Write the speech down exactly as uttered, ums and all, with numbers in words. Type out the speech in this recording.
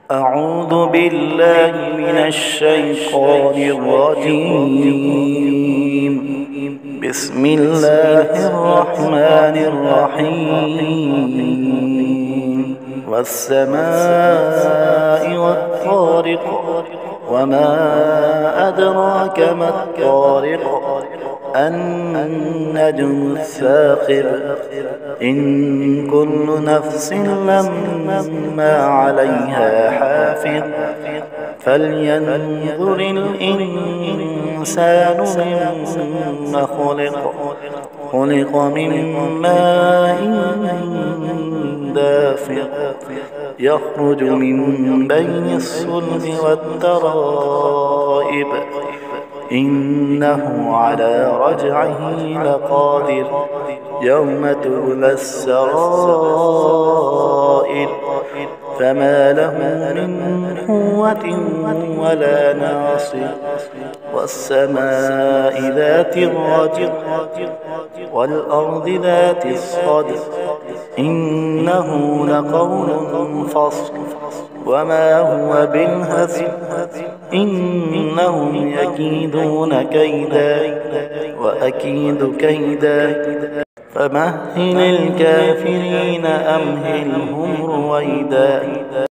أعوذ بالله من الشيطان الرجيم. بسم الله الرحمن الرحيم. والسماء والطارق، وما أدراك ما الطارق، النجم الثاقب. إن كل نفس لما عليها حافظ، فلينظر الإنسان مما خلق. خلق من ماء دافق، يخرج من بين الصلب والترائب. إنه على رجعه لقادر. يوم تبلى السرائر، فما له من قوة ولا ناصر. والسماء ذات الرجع، والأرض ذات الصدع. إنه لقول فصل، وما هو بالهزل. إنهم يكيدون كيدا، وأكيد كيدا. فمهل الكافرين أمهلهم رويدا.